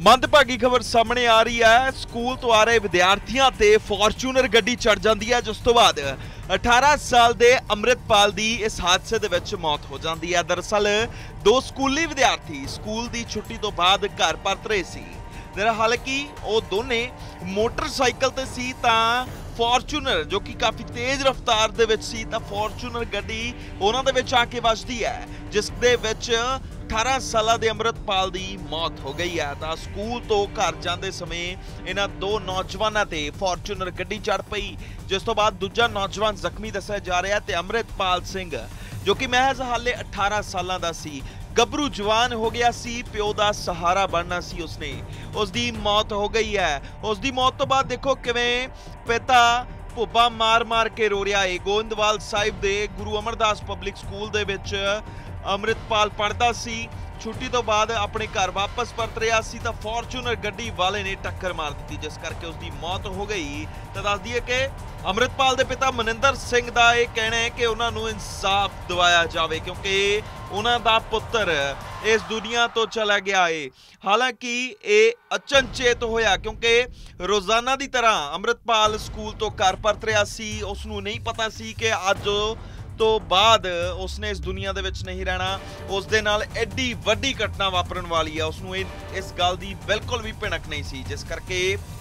ਮੰਦਭਾਗੀ ਖਬਰ ਸਾਹਮਣੇ ਆ ਰਹੀ ਹੈ। ਸਕੂਲ ਤੋਂ ਆ ਰਹੇ ਵਿਦਿਆਰਥੀਆਂ ਤੇ ਫੋਰਚੂਨਰ ਗੱਡੀ ਚੜ ਜਾਂਦੀ ਹੈ, ਜਿਸ ਤੋਂ ਬਾਅਦ 18 ਸਾਲ ਦੇ ਅੰਮ੍ਰਿਤਪਾਲ ਦੀ ਇਸ ਹਾਦਸੇ ਦੇ ਵਿੱਚ ਮੌਤ ਹੋ ਜਾਂਦੀ ਹੈ। ਦਰਅਸਲ ਦੋ ਸਕੂਲੀ ਵਿਦਿਆਰਥੀ ਸਕੂਲ ਦੀ ਛੁੱਟੀ ਤੋਂ ਬਾਅਦ ਘਰ ਪਰਤ ਰਹੇ ਸੀ। ਹਾਲਾਂਕਿ ਉਹ ਦੋਨੇ ਮੋਟਰਸਾਈਕਲ ਤੇ ਸੀ ਤਾਂ ਫੋਰਚੂਨਰ ਜੋ ਕਿ ਕਾਫੀ ਤੇਜ਼ ਰਫ਼ਤਾਰ ਦੇ ਵਿੱਚ ਸੀ ਤਾਂ ਫੋਰਚੂਨਰ ਗੱਡੀ ਉਹਨਾਂ ਦੇ ਵਿੱਚ ਆ ਕੇ ਵੱਜਦੀ ਹੈ, ਜਿਸ ਦੇ ਵਿੱਚ 18 ਸਾਲਾਂ ਦੇ ਅੰਮ੍ਰਿਤਪਾਲ ਦੀ ਮੌਤ ਹੋ ਗਈ ਹੈ। ਤਾਂ ਸਕੂਲ ਤੋਂ ਘਰ ਜਾਂਦੇ ਸਮੇਂ ਇਹਨਾਂ ਦੋ ਨੌਜਵਾਨਾਂ ਤੇ ਫੋਰਚੂਨਰ ਗੱਡੀ ਚੜ ਪਈ, ਜਿਸ ਤੋਂ ਬਾਅਦ ਦੂਜਾ ਨੌਜਵਾਨ ਜ਼ਖਮੀ ਦੱਸਿਆ ਜਾ ਰਿਹਾ ਤੇ ਅੰਮ੍ਰਿਤਪਾਲ ਸਿੰਘ ਜੋ ਕਿ ਮਹਿਜ਼ ਹਾਲੇ 18 ਸਾਲਾਂ ਦਾ ਸੀ, ਗੱਭਰੂ ਜਵਾਨ ਹੋ ਗਿਆ ਸੀ, ਪਿਓ ਦਾ ਸਹਾਰਾ ਬਣਨਾ ਸੀ ਉਸਨੇ, ਉਸ ਦੀ ਮੌਤ ਹੋ ਗਈ ਹੈ। ਉਸ ਦੀ ਮੌਤ ਤੋਂ ਬਾਅਦ ਦੇਖੋ ਕਿਵੇਂ ਪਿਤਾ ਭੁੱਬਾ ਮਾਰ ਕੇ ਰੋ ਰਿਹਾ ਹੈ। ਗੋਇੰਦਵਾਲ ਸਾਹਿਬ ਦੇ ਗੁਰੂ ਅਮਰਦਾਸ ਪਬਲਿਕ ਸਕੂਲ ਦੇ ਵਿੱਚ ਅੰਮ੍ਰਿਤਪਾਲ ਪੜ੍ਹਦਾ ਸੀ। ਛੁੱਟੀ ਤੋਂ ਬਾਅਦ ਆਪਣੇ ਘਰ ਵਾਪਸ ਪਰਤ ਰਿਹਾ ਸੀ ਤਾਂ ਫੋਰਚੂਨਰ ਗੱਡੀ ਵਾਲੇ ਨੇ ਟੱਕਰ ਮਾਰ ਦਿੱਤੀ, ਜਿਸ ਕਰਕੇ ਉਸ ਦੀ ਮੌਤ ਹੋ ਗਈ। ਤਾਂ ਦੱਸ ਦਈਏ ਕਿ ਅੰਮ੍ਰਿਤਪਾਲ ਦੇ ਪਿਤਾ ਮਨਿੰਦਰ ਸਿੰਘ ਦਾ ਇਹ ਕਹਿਣਾ ਹੈ ਕਿ ਉਹਨਾਂ ਨੂੰ ਇਨਸਾਫ ਦਿਵਾਇਆ ਜਾਵੇ, ਕਿਉਂਕਿ ਉਹਨਾਂ ਦਾ ਪੁੱਤਰ ਇਸ ਦੁਨੀਆ ਤੋਂ ਚਲਾ ਗਿਆ ਹੈ। ਹਾਲਾਂਕਿ ਇਹ ਅਚਨਚੇਤ ਹੋਇਆ ਕਿਉਂਕਿ ਰੋਜ਼ਾਨਾ ਦੀ ਤਰ੍ਹਾਂ ਅੰਮ੍ਰਿਤਪਾਲ ਸਕੂਲ ਤੋਂ ਘਰ ਪਰਤ ਰਿਹਾ ਸੀ। ਉਸ ਨੂੰ ਨਹੀਂ ਪਤਾ ਸੀ ਕਿ ਅੱਜ ਤੋਂ ਬਾਅਦ ਉਸਨੇ ਇਸ ਦੁਨੀਆ ਦੇ ਵਿੱਚ ਨਹੀਂ ਰਹਿਣਾ, ਉਸ ਦੇ ਨਾਲ ਐਡੀ ਵੱਡੀ ਘਟਨਾ ਵਾਪਰਨ ਵਾਲੀ ਹੈ। ਉਸ ਨੂੰ ਇਸ ਗੱਲ ਦੀ ਬਿਲਕੁਲ ਵੀ ਭਿਣਕ ਨਹੀਂ ਸੀ, ਜਿਸ ਕਰਕੇ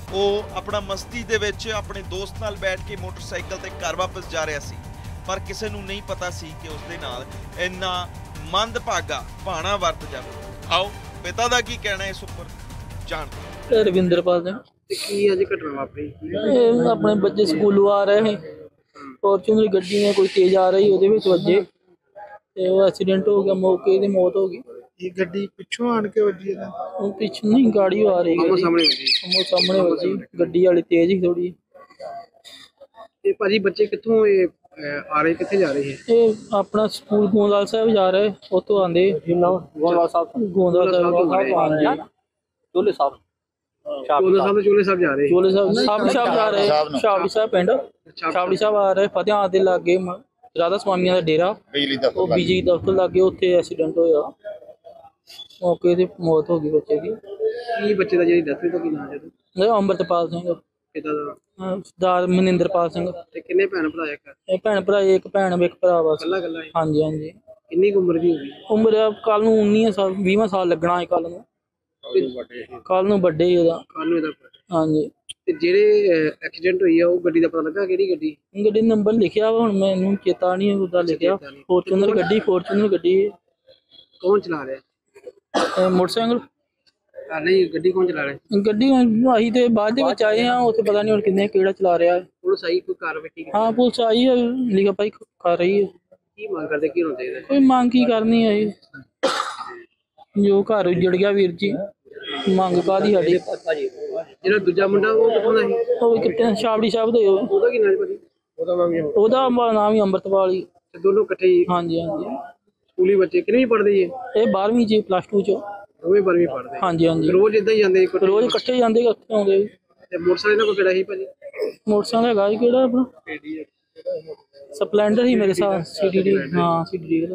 ਉਹ ਆਪਣਾ ਮਸਤੀ ਦੇ ਵਿੱਚ ਆਪਣੇ ਦੋਸਤ ਨਾਲ ਬੈਠ ਕੇ ਮੋਟਰਸਾਈਕਲ ਤੇ ਘਰ ਵਾਪਸ ਜਾ ਰਿਹਾ ਸੀ, ਪਰ ਕਿਸੇ ਨੂੰ ਨਹੀਂ ਪਤਾ ਸੀ ਕਿ ਉਸ ਦੇ ਨਾਲ ਇੰਨਾ ਮੰਦਭਾਗਾ ਭਾਣਾ ਵਰਤ ਜਾਵੇ। ਆਓ ਪਿਤਾ ਦਾ ਕੀ ਕਹਿਣਾ ਇਸ ਉੱਪਰ ਜਾਣਦੇ। ਰਵਿੰਦਰਪਾਲ ਸਿੰਘ ਤੇ ਕੀ ਅੱਜ ਘਟਨਾ ਵਾਪਰੀ? ਇਹ ਆਪਣੇ ਬੱਚੇ ਸਕੂਲੋਂ ਆ ਰਹੇ ਸੀ, ਫੋਰਚੂਨਰ ਗੱਡੀ ਨੇ ਕੋਈ ਤੇਜ਼ ਆ ਰਹੀ ਉਹਦੇ ਵਿੱਚ ਵੱਜੇ ਤੇ ਉਹ ਐਕਸੀਡੈਂਟ ਹੋ ਗਿਆ, ਮੌਕੇ ਤੇ ਮੌਤ ਹੋ ਗਈ। ਇਹ ਗੱਡੀ ਪਿੱਛੋਂ ਆਣ ਕੇ ਵੱਜੀ ਇਹਦਾ? ਉਹ ਪਿੱਛੋਂ ਨਹੀਂ ਗਾੜੀ ਆ ਰਹੀ, ਉਹ ਸਾਹਮਣੇ ਵੱਜੀ। ਉਹ ਸਾਹਮਣੇ ਵੱਜੀ, ਗੱਡੀ ਵਾਲੀ ਤੇਜ਼ ਹੀ ਥੋੜੀ। ਤੇ ਭਾਜੀ ਬੱਚੇ ਕਿੱਥੋਂ ਆ ਰਹੇ, ਕਿੱਥੇ ਜਾ ਰਹੇ ਹੈ? ਇਹ ਆਪਣਾ ਸਕੂਲ ਗੋਂਦਵਾਲ ਸਾਹਿਬ ਜਾ ਰਹੇ, ਉੱਥੋਂ ਆਂਦੇ ਗੋਂਦਵਾਲ ਸਾਹਿਬ ਹਾਂਜੀ ਚੋਲੇ ਸਾਹਿਬ ਚੋਲੇ ਸਾਹਿਬ ਜਾ ਰਹੇ? ਚੋਲੇ ਸਾਹਿਬ ਸਾਹਿਬ ਜਾ ਰਹੇ, ਸ਼ਾਬੜੀ ਸਾਹਿਬ ਪਿੰਡ ਸ਼ਾਬੜੀ ਸਾਹਿਬ ਆ ਰਹੇ। ਫਤਿਆਬਾਦ ਦੇ ਲਾਗੇ ਰਾਧਾ ਸਵਾਮੀਆਂ ਦਾ ਡੇਰਾ, ਉਹ ਬਿਜਲੀ ਦਫ਼ਤਰ ਲਾਗੇ, ਉੱਥੇ ਐਕਸੀਡੈਂਟ ਹੋਇਆ, ਮੌਕੇ ਤੇ ਮੌਤ ਹੋ ਗਈ ਬੱਚੇ ਦੀ। ਕੀ ਬੱਚੇ ਦਾ ਜਿਹੜੀ ਡੈਥ ਹੋਈ ਤਾਂ ਕੀ ਨਾਮ ਹੈ? ਅੰਮ੍ਰਿਤਪਾਲ ਸਿੰਘ, ਪਿਤਾ ਦਾ? ਸਰਦਾਰ ਮਨਿੰਦਰਪਾਲ ਸਿੰਘ। ਤੇ ਕਿੰਨੇ ਭੈਣ ਭਰਾ ਇੱਕ? ਇਹ ਭੈਣ ਭਰਾ, ਇੱਕ ਭੈਣ ਇੱਕ ਭਰਾ ਬਸ। ਕੱਲਾ? ਹਾਂਜੀ ਹਾਂਜੀ। ਕਿੰਨੀ ਕੁ ਉਮਰ ਦੀ ਹੋਗੀ? ਉਮਰ ਕੱਲ ਨੂੰ 19 ਸਾਲ 20ਵਾਂ ਸਾਲ ਲੱਗਣਾ ਹੈ, ਕੱਲ ਨੂੰ ਵੱਡੇ ਹੀ ਉਹਦਾ। ਕੱਲ ਨੂੰ ਇਹਦਾ? ਹਾਂਜੀ। ਤੇ ਜਿਹੜੇ ਐਕਸੀਡੈਂਟ ਹੋਈ ਆ ਉਹ ਗੱਡੀ ਦਾ ਪਤਾ ਲੱਗਾ ਕਿਹੜੀ ਗੱਡੀ? ਗੱਡੀ ਨੰਬਰ ਲਿਖਿਆ ਵਾ, ਹੁਣ ਮੈਨੂੰ ਚੇਤਾ ਨਹੀਂ ਉਹਦਾ ਲਿਖਿਆ। ਫੋਰਚੂਨਰ ਗੱਡੀ। ਕੌਣ ਚਲਾ ਰਿਹਾ? ਮੋਟਰਸਾਈਕਲ ਨਹੀਂ, ਗੱਡੀ ਕੌਣ ਚਲਾ ਰਿਹਾ? ਗੱਡੀ ਅਸੀਂ ਤੇ ਬਾਅਦ ਦੇ ਵਿੱਚ ਆਏ ਹਾਂ, ਉੱਥੇ ਪਤਾ ਨਹੀਂ ਹੁਣ ਕਿਹੜਾ ਚਲਾ ਰਿਹਾ ਹੈ। ਪੁਲਿਸ ਆਈ, ਕੋਈ ਕਾਰਵਾਈ? ਹਾਂ ਪੁਲਿਸ ਆਈ ਹੈ, ਲਿਖਾ ਭਾਈ ਕਰ ਰਹੀ ਹੈ। ਕੀ ਮੰਗ ਕਰਦੇ, ਕੀ ਹੋਣਾ ਚਾਹੀਦਾ? ਕੋਈ ਮੰਗ ਕੀ ਕਰਨੀ ਹੈ, ਜੋ ਘਰ ਉਜੜ ਗਿਆ ਵੀਰ ਜੀ, ਮੰਗ ਕਾਹਦੀ ਸਾਡੀ। ਜਿਹੜਾ ਦੂਜਾ ਮੁੰਡਾ ਉਹ ਕਿੱਥੋਂ ਦਾ ਸੀ? ਉਹ ਕਿਤੇ ਸ਼ਾਬੜੀ ਸਾਹਿਬ ਦੇ। ਉਹਦਾ ਕੀ ਨਾਮ ਭਾਜੀ? ਉਹਦਾ ਨਾਮ ਹੀ ਅੰਮ੍ਰਿਤਪਾਲ ਹੀ। ਤੇ ਦੋਨੋਂ ਇਕੱਠੇ ਹੀ? ਹਾਂਜੀ ਹਾਂਜੀ। ਸਕੂਲੀ ਬੱਚੇ ਕਿੰਨੀ ਪੜ੍ਹਦੇ ਜੀ? ਇਹ 12ਵੀਂ ਚ ਪਲੱਸ 2 ਚ। ਦੋਵੇਂ 12ਵੀਂ ਪੜ੍ਹਦੇ? ਹਾਂਜੀ ਹਾਂਜੀ। ਰੋਜ਼ ਇਦਾਂ ਹੀ ਜਾਂਦੇ? ਰੋਜ਼ ਇਕੱਠੇ ਜਾਂਦੇ, ਇਕੱਠੇ ਆਉਂਦੇ। ਤੇ ਮੋਟਰਸਾਈਕਲ ਨਾਲ ਕੋਈ ਕਿਹੜਾ ਸੀ ਭਾਜੀ? ਮੋਟਰਸਾਈਕਲ ਹੈਗਾ ਸੀ ਕਿਹੜਾ ਆਪਣਾ? ਸਪਲੈਂਡਰ ਹੀ ਮੇਰੇ ਸਾਹ। CDD। ਹਾਂ CDD।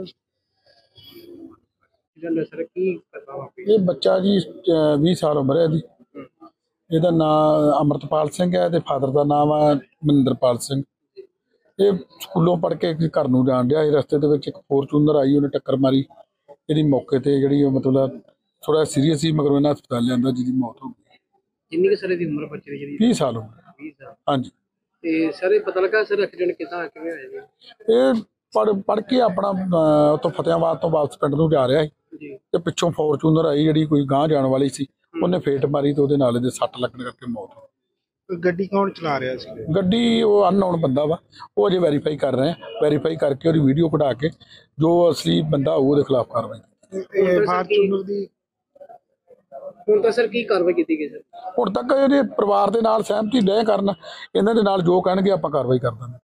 ਸਰ ਕੀ ਕਰਨਾ ਵਾਪਰੀ? ਇਹ ਬੱਚਾ ਜੀ 20 ਸਾਲ ਉਮਰ ਹੈ ਇਹਦੀ। ਇਹਦਾ ਨਾਮ ਅੰਮ੍ਰਿਤਪਾਲ ਸਿੰਘ ਹੈ ਤੇ ਫਾਦਰ ਦਾ ਨਾਮ ਹੈ ਮਨਿੰਦਰਪਾਲ ਸਿੰਘ। ਇਹ ਸਕੂਲੋਂ ਪੜ੍ਹ ਕੇ ਘਰ ਨੂੰ ਜਾਣ ਡਿਆ ਸੀ, ਰਸਤੇ ਦੇ ਵਿੱਚ ਇੱਕ ਫੋਰਚੂਨਰ ਆਈ, ਉਹਨੇ ਟੱਕਰ ਮਾਰੀ। ਇਹਦੀ ਮੌਕੇ ਤੇ ਜਿਹੜੀ ਮਤਲਬ ਥੋੜਾ ਸੀਰੀਅਸ ਸੀ, ਮਗਰ ਇਹਨਾਂ ਹਸਪਤਾਲ ਲਿਆਂਦਾ, ਜਿਹਦੀ ਮੌਤ ਹੋ ਗਈ। ਕਿੰਨੀ ਕੁ ਸਾਲ ਦੀ ਉਮਰ ਬੱਚੇ ਦੀ ਜਿਹੜੀ? 20 ਸਾਲ ਉਮਰ। 20 ਸਾਲ। ਹਾਂਜੀ। ਤੇ ਸਰ ਇਹ ਪਤਾ ਲੱਗਾ ਸਰ ਐਕਸੀਡੈਂਟ ਕਿੱਦਾਂ ਕਿਵੇਂ ਹੋਇਆ ਜੀ? ਇਹ ਪੜ੍ਹ ਕੇ ਆਪਣਾ ਉੱਥੋਂ ਫਤਿਆਬਾਦ ਤੋਂ ਵਾਪਸ ਪਿੰਡ ਨੂੰ ਜਾ ਰਿਹਾ ਸੀ ਜੀ, ਤੇ ਪਿੱਛੋਂ ਫੋਰਚੂਨਰ ਆਈ ਜਿਹੜੀ ਕੋਈ ਗਾਂਹ ਜਾਣ ਵਾਲੀ ਸੀ, ਉਹਨੇ ਫੇਟ ਮਾਰੀ ਤੇ ਉਹਦੇ ਨਾਲ ਇਹਦੇ ਸੱਟ ਲੱਗਣ ਕਰਕੇ ਮੌਤ ਹੋ ਗਈ। ਗੱਡੀ ਕੌਣ ਚਲਾ ਰਿਹਾ ਸੀ? ਗੱਡੀ ਉਹ ਅਨਨੋਨ ਬੰਦਾ ਵਾ, ਉਹ ਅਜੇ ਵੈਰੀਫਾਈ ਕਰ ਰਹੇ ਆ। ਵੈਰੀਫਾਈ ਕਰਕੇ ਉਹਦੀ ਵੀਡੀਓ ਕਢਾ ਕੇ ਜੋ ਅਸਲੀ ਬੰਦਾ ਉਹਦੇ ਖਿਲਾਫ ਕਾਰਵਾਈ ਫਾਰਚੂਨਰ ਦੀ। ਹੁਣ ਤਾਂ ਸਰ ਕੀ ਕਾਰਵਾਈ ਕੀਤੀ ਗਈ ਸਰ? ਹੁਣ ਤੱਕ ਇਹਦੇ ਪਰਿਵਾਰ ਦੇ ਨਾਲ ਸਹਿਮਤੀ ਡੈ ਕਰਨ, ਇਹਨਾਂ ਦੇ ਨਾਲ ਜੋ ਕਹਿਣਗੇ ਆਪਾਂ ਕਾਰਵਾਈ ਕਰ ਦਾਂਗੇ।